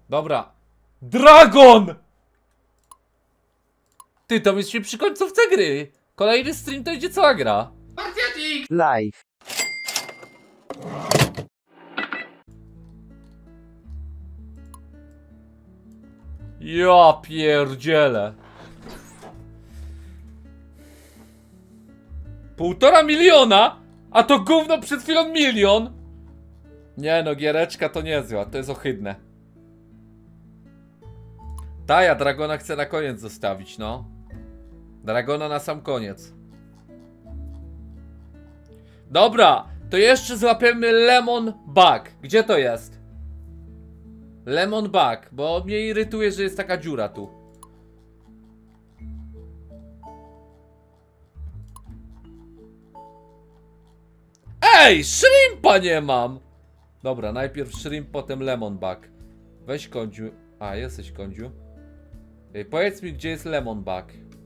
Dobra. Dragon! Ty, to jest się przy końcówce gry. Kolejny stream to idzie cała gra. Live. Ja pierdzielę. 1,5 miliona? A to gówno przed chwilą 1 milion? Nie no, giereczka to niezła, to jest ohydne. Ta, ja Dragona chcę na koniec zostawić, no. Dragona na sam koniec. Dobra, to jeszcze złapiemy Lemon Bug. Gdzie to jest? Lemon Bug, bo mnie irytuje, że jest taka dziura tu. Ej, shrimpa nie mam! Dobra, najpierw shrimp, potem lemon bug. Weź kądziu. A, jesteś kądziu. Ej, powiedz mi, gdzie jest lemon bug.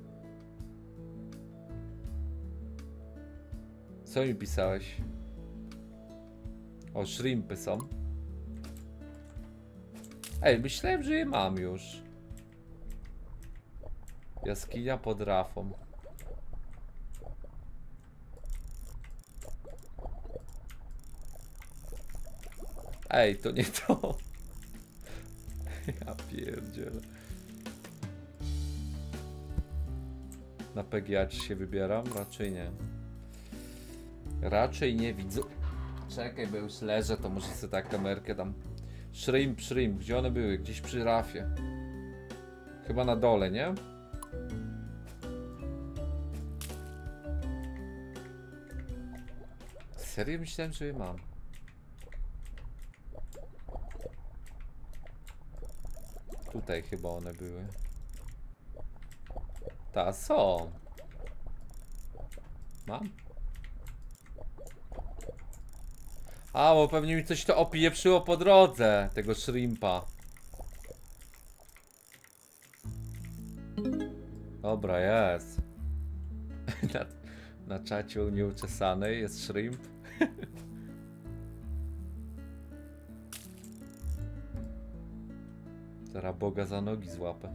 Co mi pisałeś? O, shrimpy są. Ej, myślałem, że je mam już. Jaskinia pod rafą. Ej, to nie to. Ja pierdzielę. Na PGA czy się wybieram? Raczej nie. Raczej nie widzę. Czekaj, bo już leżę, to może sobie tak kamerkę tam. Shrimp. Gdzie one były? Gdzieś przy rafie. Chyba na dole, nie? Serio myślałem, że je mam. Tutaj chyba one były. Ta, są. Mam? A, bo pewnie mi coś to opieprzyło po drodze. Tego shrimpa. Dobra, jest. Na czacie u nieuczesanej jest shrimp. Teraz Boga za nogi złapę.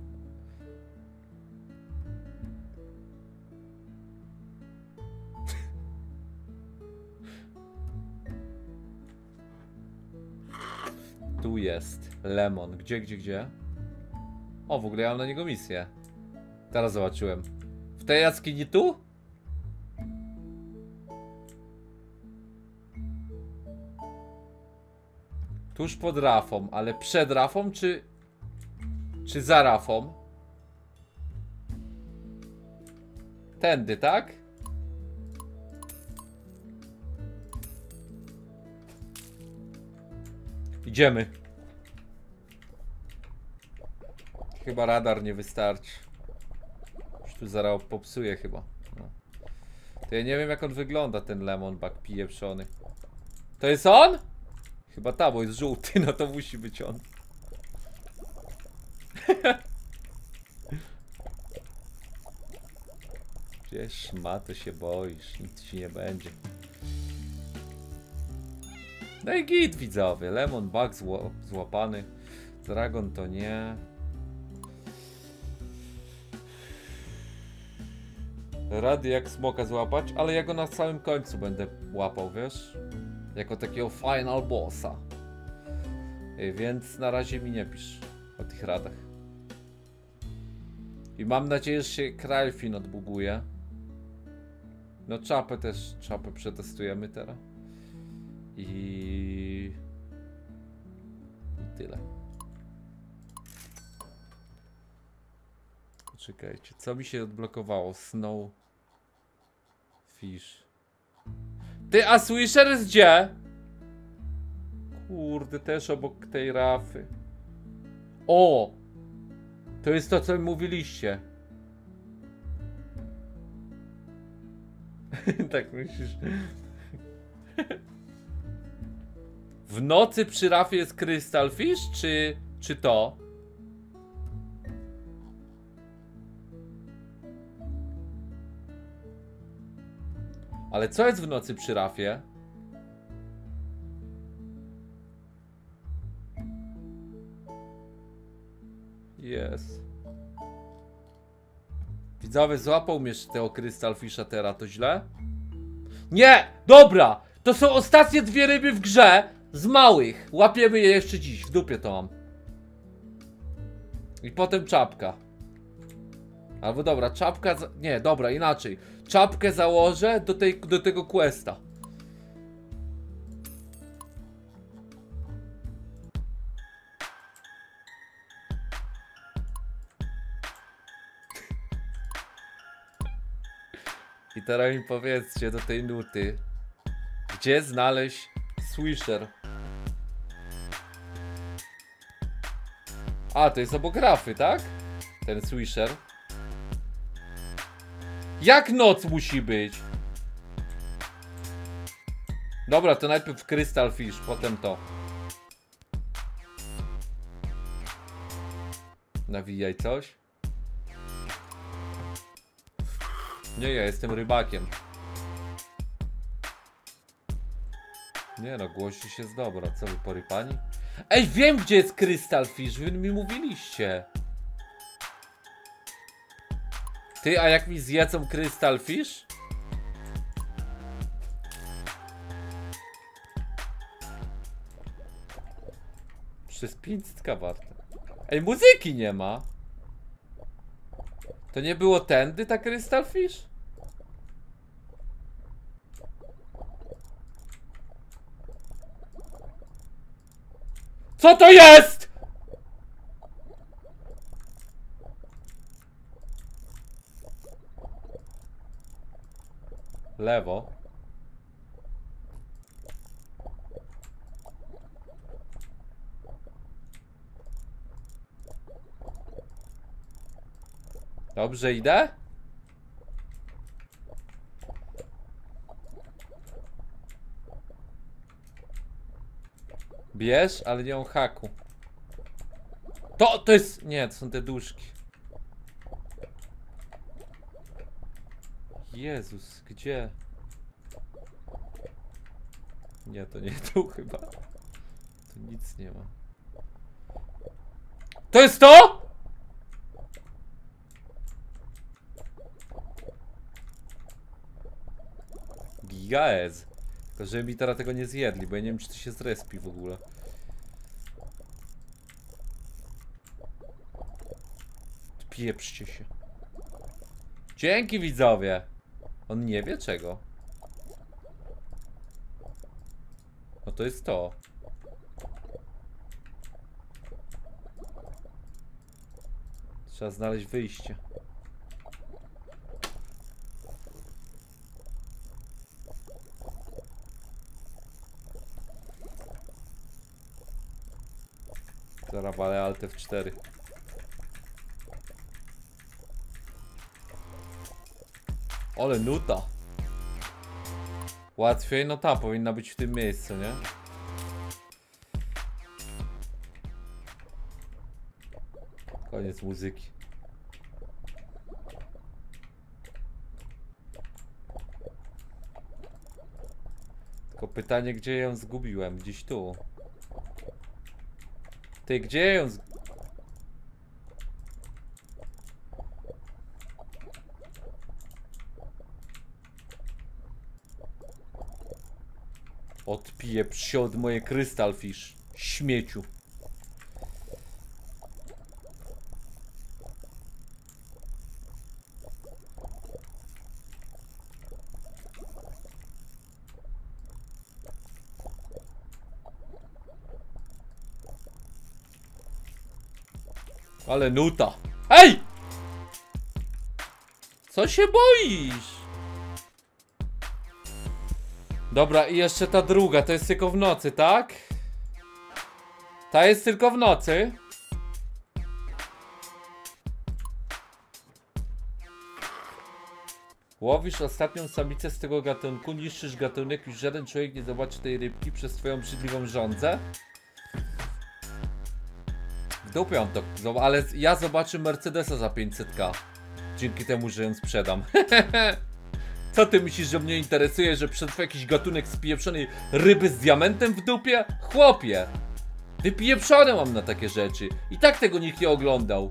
Tu jest lemon. Gdzie? O, w ogóle ja mam na niego misję. Teraz zobaczyłem. W tej jaskini tu? Tuż pod rafą, ale przed rafą czy za rafą? Tędy, tak? Idziemy. Chyba radar nie wystarczy. Już tu zaraz popsuje chyba. No. To ja nie wiem, jak on wygląda, ten lemon bug pieprzony. To jest on? Chyba ta, bo jest żółty, no to musi być on. Wiesz, to się boisz, nic ci nie będzie. No i git, widzowie, lemon bug złapany. Dragon to nie. Rady jak smoka złapać, ale ja go na samym końcu będę łapał, wiesz? Jako takiego final bossa. Więc na razie mi nie pisz o tych radach. I mam nadzieję, że się Kralfin odbuguje. No czapę też, czapę przetestujemy teraz. I tyle. Poczekajcie, co mi się odblokowało? Snow Fish. Ty, a Swisher jest gdzie? Kurde, też obok tej rafy. O! To jest to, co mi mówiliście. Tak myślisz? W nocy przy rafie jest Crystal Fish, czy to? Ale co jest w nocy przy rafie? Jest. Widzowie, złapał mnie tego Crystal Fisha teraz, to źle? Nie! Dobra! To są ostatnie dwie ryby w grze z małych. Łapiemy je jeszcze dziś, w dupie to mam. I potem czapka. Albo dobra, czapka... Nie, dobra, inaczej. Czapkę założę do tego questa. I teraz mi powiedzcie do tej nuty, gdzie znaleźć Swisher? A, to jest obok Rafy, tak? Ten Swisher. Jak noc musi być? Dobra, to najpierw Crystal Fish, potem to. Nawijaj coś. Nie, ja jestem rybakiem. Nie no, głosi się z dobra. Co wy, porypani? Ej, wiem gdzie jest Crystal Fish, wy mi mówiliście. Ty, a jak mi zjedzą Crystal Fish? Przez 500 warte. Ej, muzyki nie ma. To nie było tędy ta Crystal Fish? Co to jest?! Lewo. Dobrze idę? Bierz, ale nie mam haku. To jest... Nie, to są te duszki. Jezus, gdzie? Nie, to nie tu chyba. Tu nic nie ma. To jest to?! Gigaez. Tylko żeby mi teraz tego nie zjedli, bo ja nie wiem czy to się zrespi w ogóle. Pieprzcie się. Dzięki widzowie. On nie wie czego. No to jest to. Trzeba znaleźć wyjście. Zaraz walę Alt F4. Ale nuta. Łatwiej? No ta powinna być w tym miejscu, nie? Koniec muzyki. Tylko pytanie, gdzie ją zgubiłem? Gdzieś tu. Ty, gdzie ją Odpiję psie od moje Crystal Fish. Śmieciu. Ale nuta. Ej! Co się boisz? Dobra, i jeszcze ta druga, to jest tylko w nocy, tak? Ta jest tylko w nocy. Łowisz ostatnią samicę z tego gatunku, niszczysz gatunek, już żaden człowiek nie zobaczy tej rybki przez twoją brzydliwą żądzę. Dupią to, ale ja zobaczę Mercedesa za 500k. Dzięki temu, że ją sprzedam. Co ty myślisz, że mnie interesuje, że przetrwa jakiś gatunek spieprzonej ryby z diamentem w dupie? Chłopie! Wypieprzone mam na takie rzeczy. I tak tego nikt nie oglądał.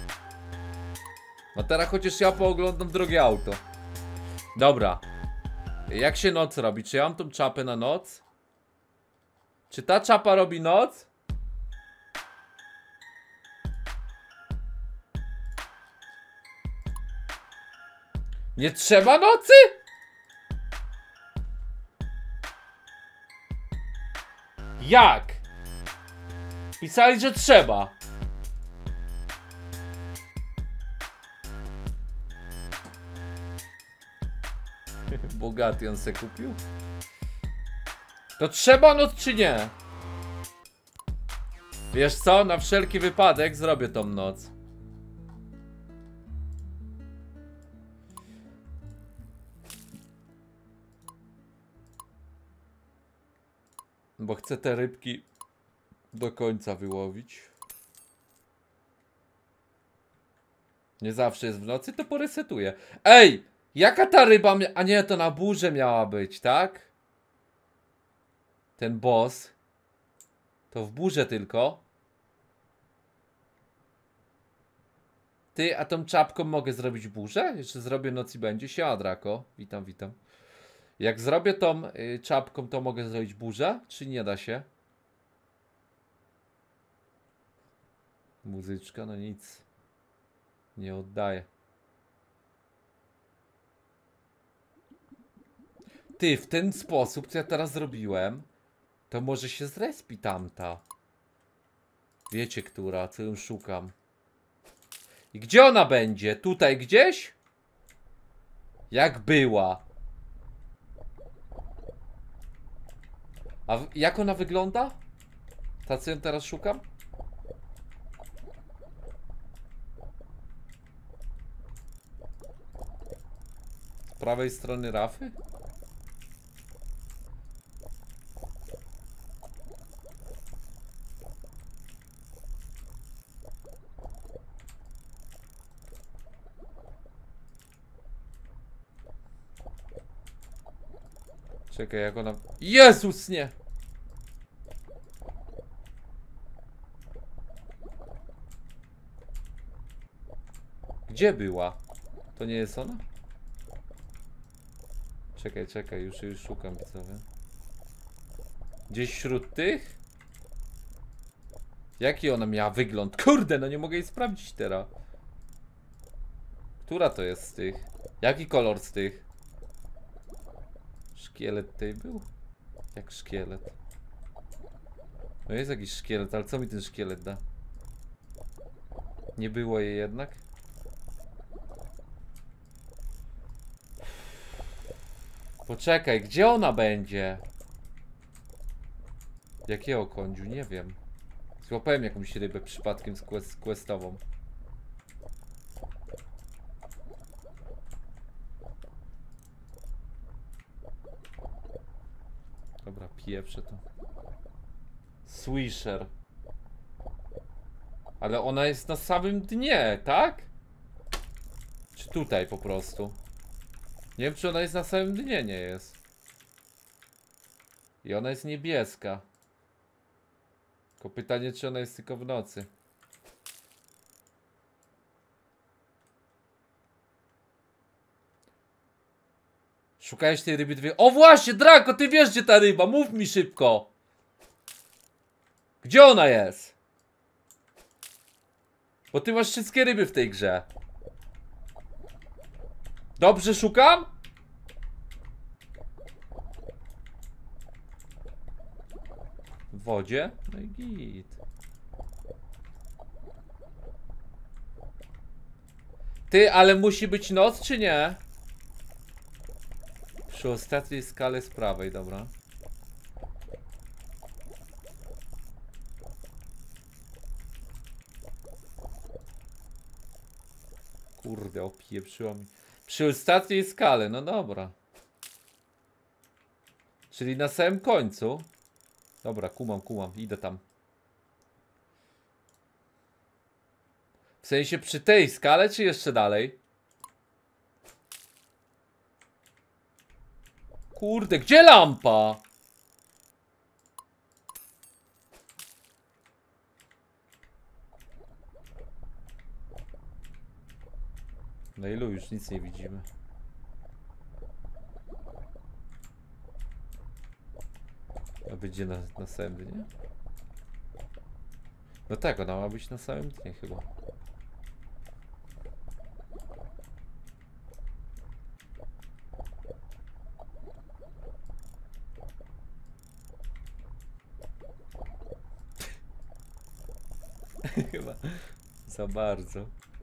No teraz chociaż ja pooglądam drogie auto. Dobra. Jak się noc robi? Czy ja mam tą czapę na noc? Czy ta czapa robi noc? Nie trzeba nocy? Jak? Pisali, że trzeba. Bogaty on se kupił? To trzeba noc czy nie? Wiesz co? Na wszelki wypadek zrobię tą noc. Bo chcę te rybki do końca wyłowić. Nie zawsze jest w nocy, to poresetuję. Ej! Jaka ta ryba a nie, to na burzę miała być, tak? Ten boss. To w burzę tylko. Ty, a tą czapką mogę zrobić burzę? Jeszcze zrobię noc i będzie. Siema, Drako. Witam, witam. Jak zrobię tą czapką, to mogę zrobić burzę? Czy nie da się? Muzyczka, no nic. Nie oddaję. Ty, w ten sposób, co ja teraz zrobiłem, to może się zrespi tamta. Wiecie, która, co ją szukam. I gdzie ona będzie? Tutaj gdzieś? Jak była? A jak ona wygląda? Ta, co ją teraz szukam? Z prawej strony rafy? Czekaj, jak ona... Jezus, nie! Gdzie była? To nie jest ona? Czekaj, czekaj, już szukam, widzowie. Gdzieś wśród tych? Jaki ona miała wygląd? Kurde, no nie mogę jej sprawdzić teraz. Która to jest z tych? Jaki kolor z tych? Szkielet tej był? Jak szkielet? No jest jakiś szkielet, ale co mi ten szkielet da? Nie było jej jednak? Poczekaj, gdzie ona będzie? Jakiego kądziu? Nie wiem. Złapałem jakąś rybę przypadkiem z questową. Dobra, pieprzę to. Swisher. Ale ona jest na samym dnie, tak? Czy tutaj po prostu? Nie wiem, czy ona jest na samym dnie, nie jest. I ona jest niebieska. Tylko pytanie, czy ona jest tylko w nocy. Szukałeś tej ryby dwie... O właśnie, Drako, ty wiesz, gdzie ta ryba? Mów mi szybko. Gdzie ona jest? Bo ty masz wszystkie ryby w tej grze. Dobrze szukam? W wodzie? No i git. Ty, ale musi być noc, czy nie? Przy ostatniej skale z prawej, dobra. Kurde, opieprzyło mi. Przy ostatniej skale, no dobra. Czyli na samym końcu. Dobra, kumam, idę tam. W sensie przy tej skale, czy jeszcze dalej? Kurde, gdzie lampa? Na ilu już nic nie widzimy. A będzie na samym dnie? No tak, ona ma być na samym dnie chyba. Chyba za bardzo.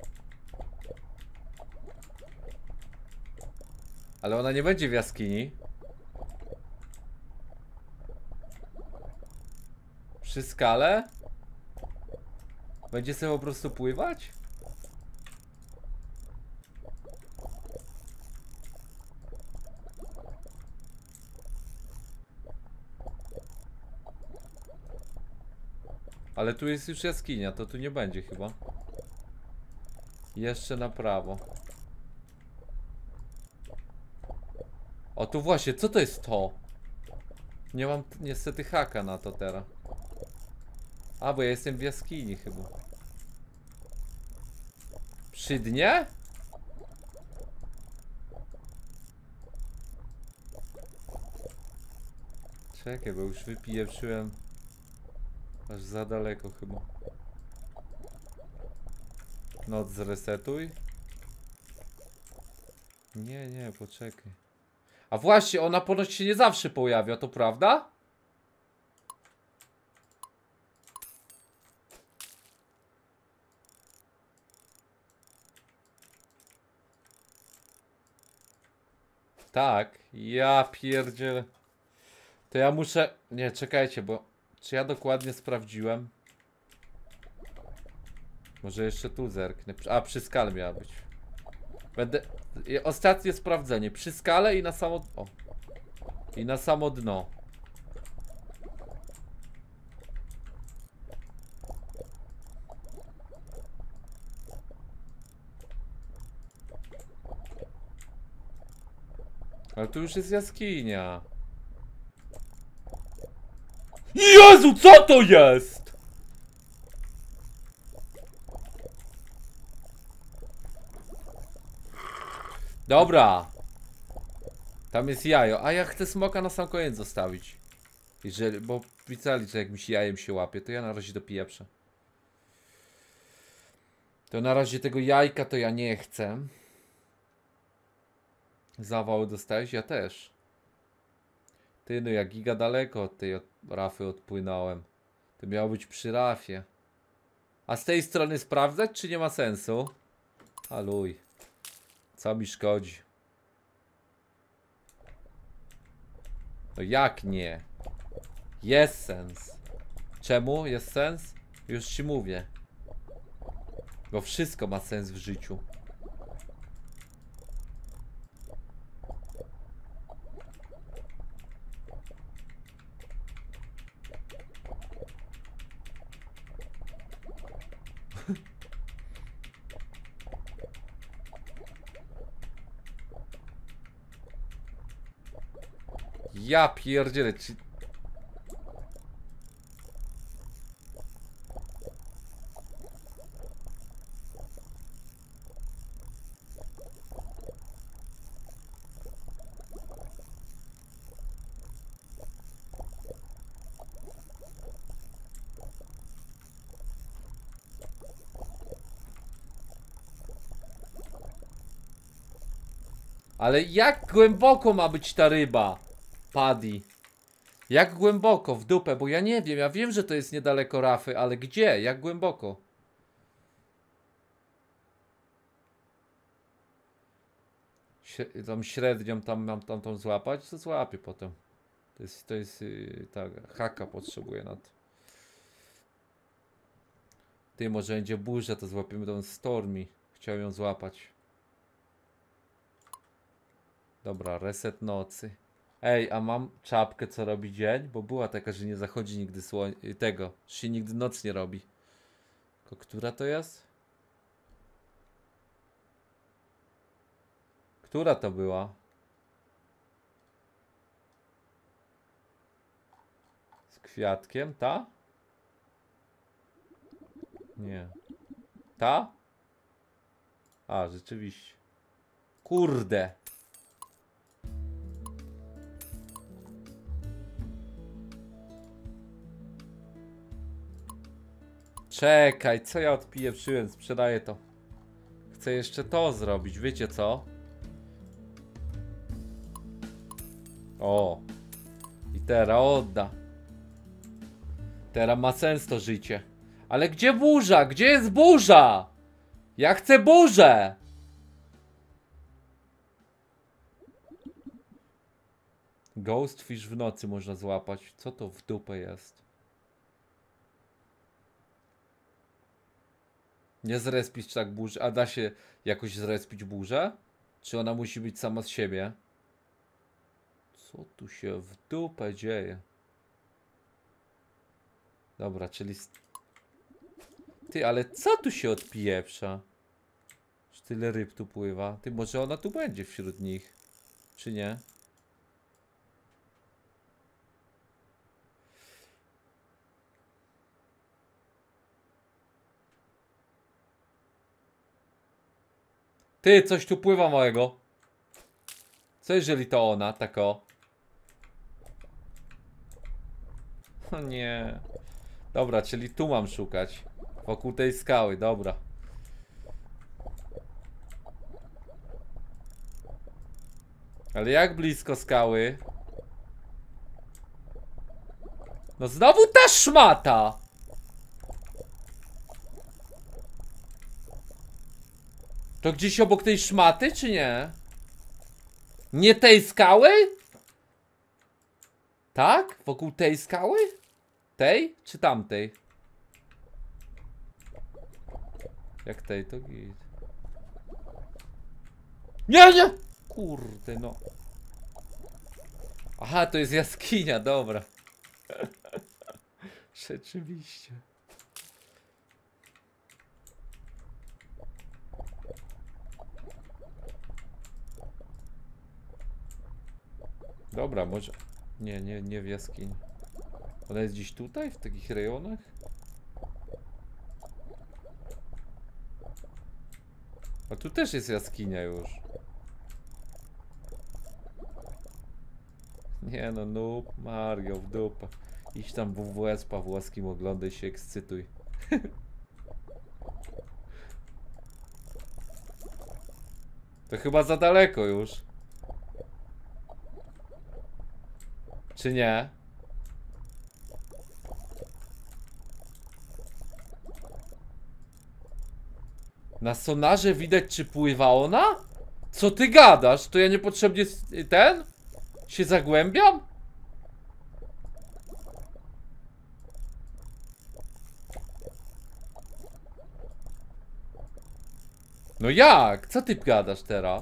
Ale ona nie będzie w jaskini. Przy skale? Będzie sobie po prostu pływać? Ale tu jest już jaskinia, to tu nie będzie chyba. Jeszcze na prawo. O, tu właśnie, co to jest to? Nie mam niestety haka na to teraz. A, bo ja jestem w jaskini chyba. Przy dnie? Czekaj, bo już wypieprzyłem aż za daleko chyba. Noc zresetuj. Nie, poczekaj. A właśnie, ona ponoć się nie zawsze pojawia, to prawda? Tak, ja pierdzielę. To ja muszę... Nie, czekajcie, bo... Czy ja dokładnie sprawdziłem? Może jeszcze tu zerknę. A, przy skale miała być. Będę... Ostatnie sprawdzenie. Przy skale i na samo... O. I na samo dno. Ale tu już jest jaskinia. Jezu, co to jest? Dobra. Tam jest jajo, a ja chcę smoka na sam koniec zostawić. Jeżeli, bo pisali, że jak mi się jajem się łapie, to ja na razie dopieprzę. To na razie tego jajka to ja nie chcę. Zawał dostałeś? Ja też. Ty, no ja giga daleko od tej rafy odpłynąłem. To miało być przy rafie. A z tej strony sprawdzać, czy nie ma sensu? Haluj. Co mi szkodzi? No jak nie? Jest sens. Czemu jest sens? Już ci mówię. Bo wszystko ma sens w życiu. Ja pierdzielę, czy... Ale jak głęboko ma być ta ryba? Paddy. Jak głęboko? W dupę, bo ja nie wiem. Ja wiem, że to jest niedaleko rafy, ale gdzie? Jak głęboko? Tam średnią tam mam tamtą złapać, to złapię potem. To jest tak, haka potrzebuję na to. Ty, może będzie burza, to złapiemy tą Stormy. Chciałem ją złapać. Dobra, reset nocy. Ej, a mam czapkę, co robi dzień? Bo była taka, że nie zachodzi nigdy słońce. Tego, że się nigdy noc nie robi. Tylko która to jest? Która to była? Z kwiatkiem? Ta? Nie. Ta? A, rzeczywiście. Kurde. Czekaj, co ja odpieprzyłem? Sprzedaję to. Chcę jeszcze to zrobić, wiecie co? O. I teraz odda. Teraz ma sens to życie. Ale gdzie burza? Gdzie jest burza? Ja chcę burzę! Ghostfish w nocy można złapać. Co to w dupę jest? Nie zrespić tak burzy. A da się jakoś zrespić burzę? Czy ona musi być sama z siebie? Co tu się w dupę dzieje? Dobra, czyli... Ty, ale co tu się odpieprza? Że tyle ryb tu pływa. Ty, może ona tu będzie wśród nich? Czy nie? Ty, coś tu pływa małego. Co jeżeli to ona, tako? O nie. Dobra, czyli tu mam szukać. Wokół tej skały, dobra. Ale jak blisko skały? No znowu ta szmata! To gdzieś obok tej szmaty, czy nie? Nie tej skały? Tak? Wokół tej skały? Tej? Czy tamtej? Jak tej, to git. Nie, nie! Kurde, no. Aha, to jest jaskinia, dobra. Rzeczywiście. Dobra, może... Nie w jaskini. Ona jest gdzieś tutaj, w takich rejonach? A tu też jest jaskinia już. Nie no, noob, Mario, w dupę. Idź tam WWS Pawłowskim, oglądaj się, ekscytuj. To chyba za daleko już. Czy nie? Na sonarze widać, czy pływa ona? Co ty gadasz? To ja niepotrzebnie się zagłębiam? No jak? Co ty gadasz teraz?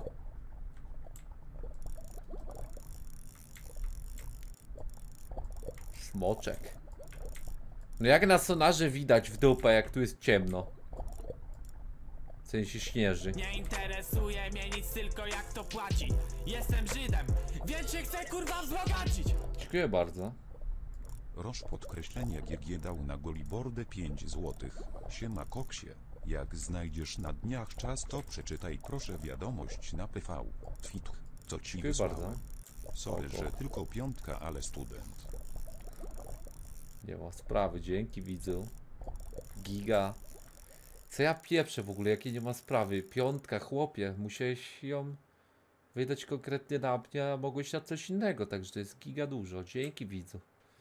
Smoczek. No jak na sonarze widać w dupę, jak tu jest ciemno. W sensie śnieży. Nie interesuje mnie nic, tylko jak to płaci. Jestem Żydem, więc się chcę kurwa wzbogacić. Dziękuję bardzo. Roż podkreślenie GG dał na Golibordę 5 złotych. Siema koksie. Jak znajdziesz na dniach czas, to przeczytaj proszę wiadomość na PV. Twit. Co ci Dziękuję wysłałem? bardzo. Sorry, że tylko piątka, ale student. Nie ma sprawy, dzięki widzu. Giga. Co ja pieprzę w ogóle, jakie nie ma sprawy? Piątka, chłopie, musiałeś ją wydać konkretnie na mnie, a mogłeś na coś innego, także to jest giga dużo. Dzięki widzu.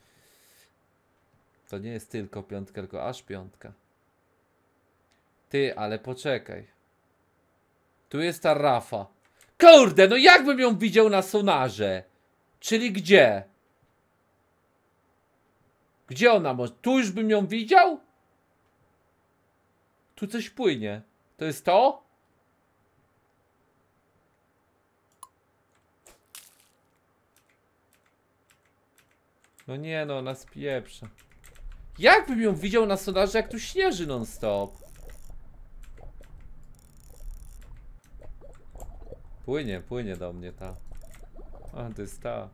To nie jest tylko piątka, tylko aż piątka. Ty, ale poczekaj. Tu jest ta Rafa. Kurde, no jakbym ją widział na sonarze? Czyli gdzie? Gdzie ona może? Tu już bym ją widział? Tu coś płynie. To jest to? No nie no, ona spieprza. Jakbym ją widział na sonarze, jak tu śnieży non stop? Płynie do mnie ta. A, to jest ta.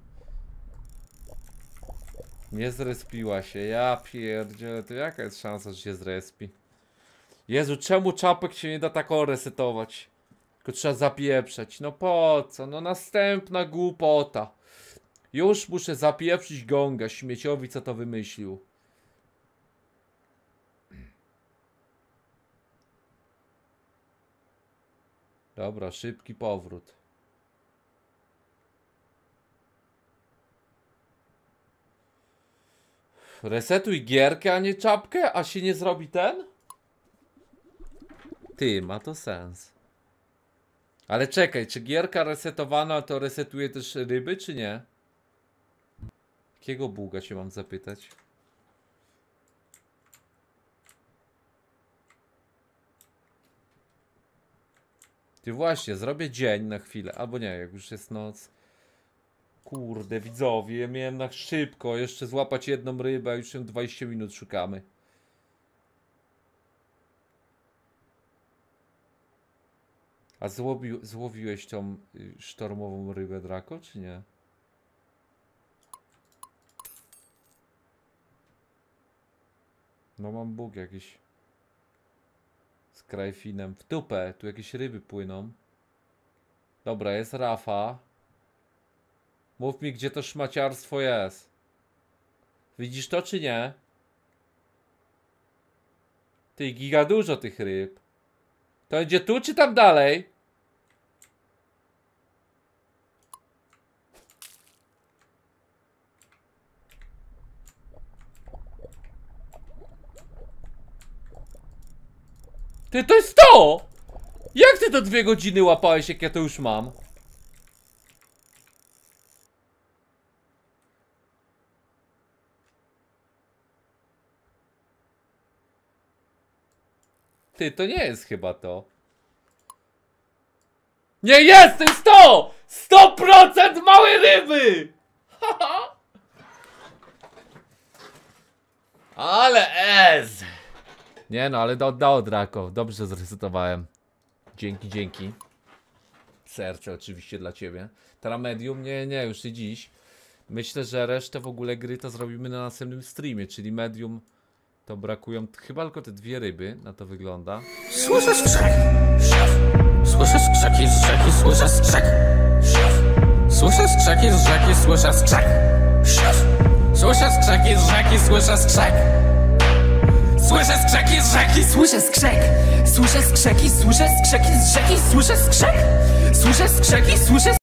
Nie zrespiła się, ja pierdzielę, to jaka jest szansa, że się zrespi? Jezu, czemu czapek się nie da tak resetować? Tylko trzeba zapieprzeć. No po co? No następna głupota. Już muszę zapieprzyć gonga śmieciowi, co to wymyślił. Dobra, szybki powrót. Resetuj gierkę, a nie czapkę, a się nie zrobi ten? Ty, ma to sens. Ale czekaj, czy gierka resetowana to resetuje też ryby, czy nie? Jakiego buga się mam zapytać? Ty właśnie, zrobię dzień na chwilę, albo nie, jak już jest noc. Kurde, widzowie, ja miałem na szybko jeszcze złapać jedną rybę, a już ją 20 minut szukamy. A złowiłeś tą sztormową rybę, Draco, czy nie? No mam bóg jakiś. Z krajfinem. W dupę, tu jakieś ryby płyną. Dobra, jest Rafa. Mów mi, gdzie to szmaciarstwo jest. Widzisz to, czy nie? Ty, giga dużo tych ryb. To będzie tu, czy tam dalej? Ty, to jest to! Jak ty to 2 godziny łapałeś, jak ja to już mam? Ty, to nie jest chyba to. Nie jest! To jest to! 100% małe ryby! Ale ez! Nie no, ale oddało Draco. Dobrze zresetowałem. Dzięki, dzięki. Serce oczywiście dla ciebie. Teraz medium? Nie, już nie dziś. Myślę, że resztę w ogóle gry to zrobimy na następnym streamie, czyli medium to brakują chyba tylko te 2 ryby, na to wygląda. Słyszę skrzek. Słyszę skrzeki z rzeki, słyszę skrzek. Słyszę skrzeki z rzeki, słyszę skrzek. Słyszę skrzeki z rzeki, słyszę skrzek. Słyszę skrzeki z rzeki, słyszę skrzek. Słyszę skrzeki, słyszę skrzeki z rzeki, słyszę skrzek. Słyszę skrzeki, słyszę